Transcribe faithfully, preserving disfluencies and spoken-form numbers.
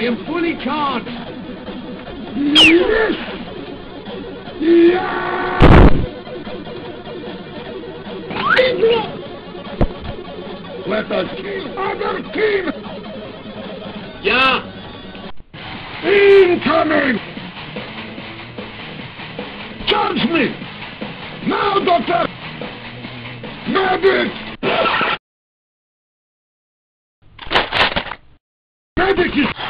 I am fully charged. Yes! Yeah! Let us kill other team! Yeah! Incoming! Charge me! Now, Doctor! Medic! Medic is...